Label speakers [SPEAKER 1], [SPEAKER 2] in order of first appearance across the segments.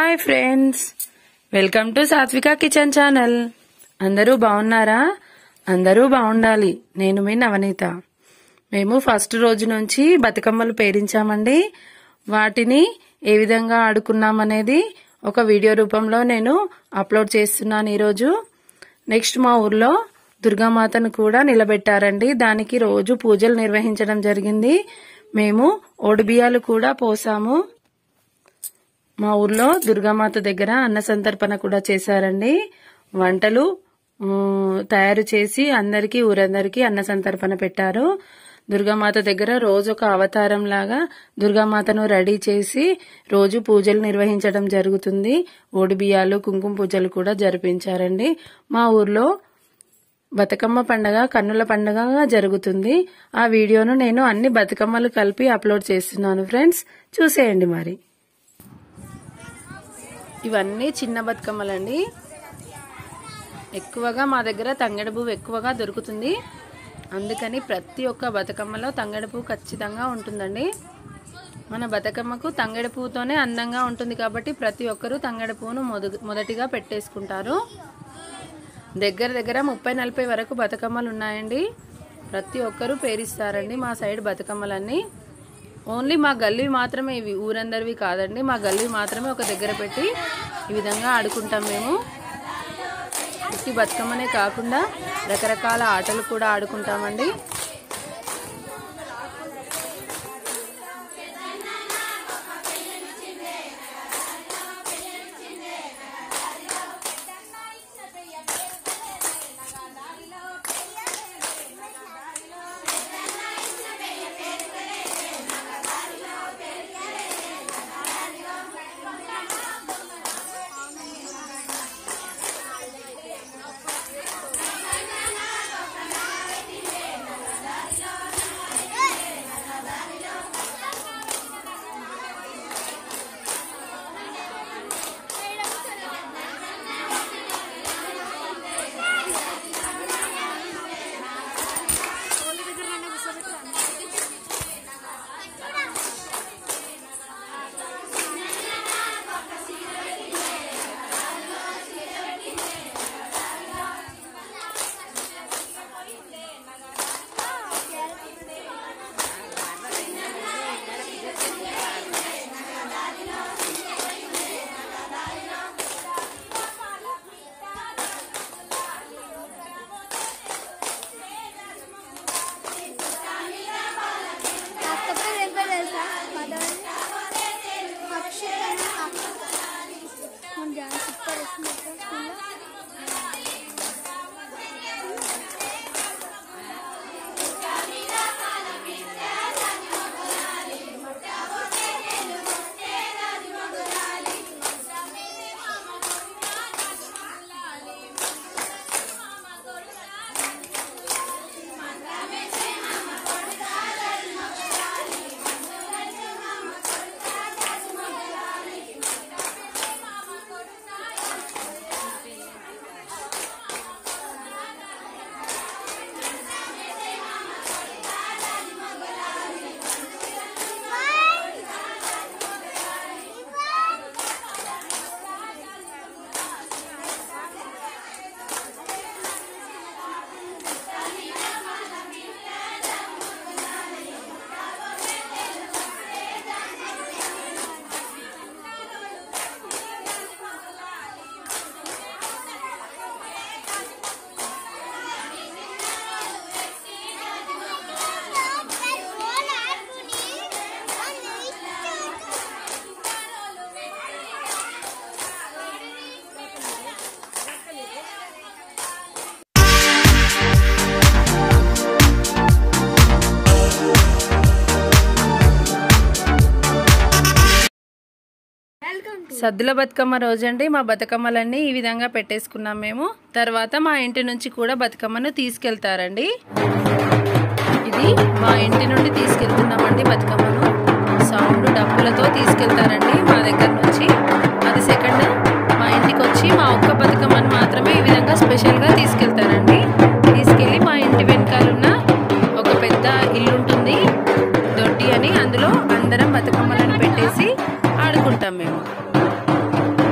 [SPEAKER 1] Hi friends, welcome to Satvika kitchen channel. అందరూ బాగున్నారా? అందరూ బాగుండాలి. నేను మీ నవనీత. మేము ఫస్ట్ రోజు నుంచి బతుకమ్మలు పేరించామండి. వాటిని ఏ విధంగా ఆడుకున్నామనేది ఒక వీడియో రూపంలో నేను అప్లోడ్ చేస్తున్నాను ఈరోజు. నెక్స్ట్ మా ఊర్లో దుర్గామాతను కూడా నిలబెట్టారండి. దానికి రోజు పూజలు నిర్వహించడం జరిగింది. మేము ఓడిబియ్యాలు కూడా పోసాము. మా ఊర్లో దుర్గామాత దగ్గర అన్న సంతర్పణ కూడా చేశారండి. వంటలు తయారు చేసి ఊరందరికీ అన్న సంతర్పణ పెట్టారు. దుర్గామాత దగ్గర రోజు ఒక అవతారం లాగా దుర్గామాతను రెడీ చేసి రోజు పూజలు నిర్వహించడం జరుగుతుంది. ఓడిబియ్యాలు, కుంకుమ పూజలు కూడా జరిపించారండి. మా ఊర్లో బతుకమ్మ పండుగ కన్నుల పండుగగా జరుగుతుంది. ఆ వీడియోను నేను అన్ని బతుకమ్మలు కలిపి అప్లోడ్ చేస్తున్నాను ఫ్రెండ్స్, చూసేయండి. మరి ఇవన్నీ చిన్న బతుకమ్మలండి. ఎక్కువగా మా దగ్గర తంగెడు పువ్వు ఎక్కువగా దొరుకుతుంది. అందుకని ప్రతి ఒక్క బతుకమ్మలో తంగెడు పువ్వు ఖచ్చితంగా ఉంటుందండి. మన బతుకమ్మకు తంగెడు పువ్వుతోనే అందంగా ఉంటుంది కాబట్టి ప్రతి ఒక్కరూ తంగెడు పువ్వును మొదటిగా పెట్టేసుకుంటారు. దగ్గర 30-40 వరకు బతుకమ్మలు ఉన్నాయండి. ప్రతి ఒక్కరూ పేరిస్తారండి మా సైడ్ బతుకమ్మలన్నీ. ఓన్లీ మా గల్లీ మాత్రమే ఇవి, ఊరందరివి కాదండి. మా గల్లీ మాత్రమే ఒక దగ్గర పెట్టి ఈ విధంగా ఆడుకుంటాం మేము. ఈ బతుకమ్మనే కాకుండా రకరకాల ఆటలు కూడా ఆడుకుంటామండి. సద్దుల బతుకమ్మ రోజండి మా బతుకమ్మలన్నీ ఈ విధంగా పెట్టేసుకున్నాం మేము. తర్వాత మా ఇంటి నుంచి కూడా బతుకమ్మను తీసుకెళ్తారండి. ఇది మా ఇంటి నుండి తీసుకెళ్తున్నామండి బతుకమ్మను. సౌండ్ డప్పులతో తీసుకెళ్తారండి మా దగ్గర నుంచి. అది సెకండ్ మా ఇంటికి వచ్చి మా ఒక్క బతుకమ్మను మాత్రమే ఈ విధంగా స్పెషల్గా తీసుకెళ్తారండి. తీసుకెళ్ళి మా ఇంటి వెనకాలన్న ఒక పెద్ద ఇల్లు ఉంటుంది, దొడ్డి అని. అందులో అందరం బతుకమ్మలను పెట్టేసి ఆడుకుంటాం మేము.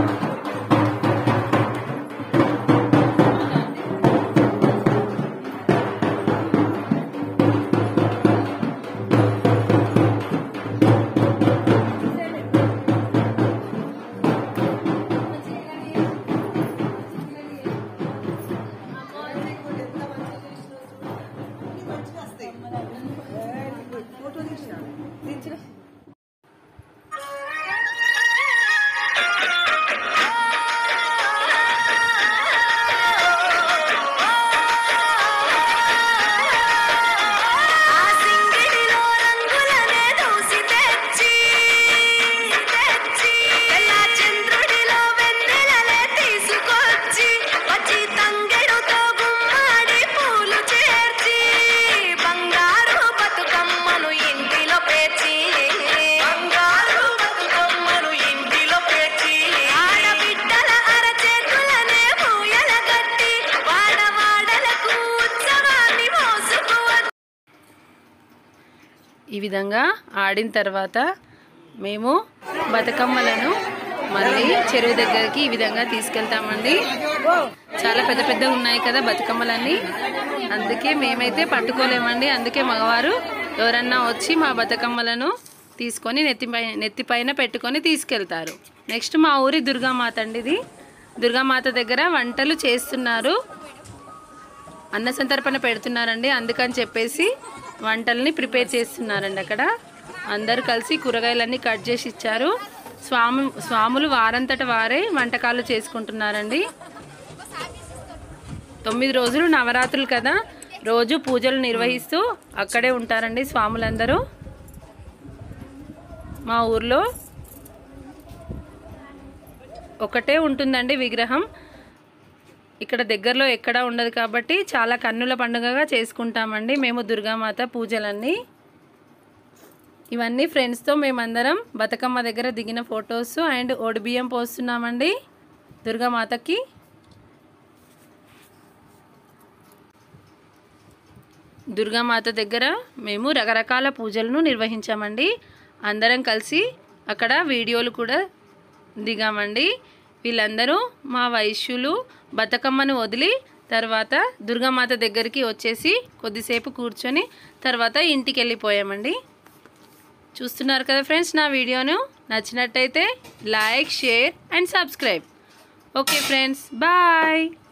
[SPEAKER 1] ఈ విధంగా ఆడిన తర్వాత మేము బతుకమ్మలను మళ్ళీ చెరువు దగ్గరికి ఈ విధంగా తీసుకెళ్తామండి. చాలా పెద్ద పెద్దగా ఉన్నాయి కదా బతుకమ్మలన్నీ, అందుకే మేమైతే పట్టుకోలేమండి. అందుకే మగవారు ఎవరన్నా వచ్చి మా బతుకమ్మలను తీసుకొని నెత్తిపైన పెట్టుకొని తీసుకెళ్తారు. నెక్స్ట్ మా ఊరి దుర్గామాత అండి. ఇది దుర్గామాత దగ్గర వంటలు చేస్తున్నారు, అన్న సంతర్పణ పెడుతున్నారండి. అందుకని చెప్పేసి వంటల్ని ప్రిపేర్ చేస్తున్నారండి. అక్కడ అందరూ కలిసి కూరగాయలన్నీ కట్ చేసి ఇచ్చారు. స్వాములు వారంతట వారే వంటకాలు చేసుకుంటున్నారండి. 9 రోజులు నవరాత్రులు కదా, రోజు పూజలు నిర్వహిస్తూ అక్కడే ఉంటారండి స్వాములందరూ. మా ఊర్లో ఒకటే ఉంటుందండి విగ్రహం, ఇక్కడ దగ్గరలో ఎక్కడా ఉండదు కాబట్టి చాలా కన్నుల పండుగగా చేసుకుంటామండి మేము దుర్గామాత పూజలన్నీ. ఇవన్నీ ఫ్రెండ్స్తో మేమందరం బతుకమ్మ దగ్గర దిగిన ఫొటోస్ అండ్ ఒడిబియ్యం పోస్తున్నామండి దుర్గామాతకి. దుర్గామాత దగ్గర మేము రకరకాల పూజలను నిర్వహించామండి. అందరం కలిసి అక్కడ వీడియోలు కూడా దిగామండి. వీళ్ళందరూ మా వైశ్యులు బతుకమ్మను వదిలి తర్వాత దుర్గామాత దగ్గరికి వచ్చేసి కొద్దిసేపు కూర్చొని తర్వాత ఇంటికి వెళ్ళిపోయామండి. చూస్తున్నారు కదా ఫ్రెండ్స్, నా వీడియోను నచ్చినట్టయితే like, share and subscribe. Okay friends, bye.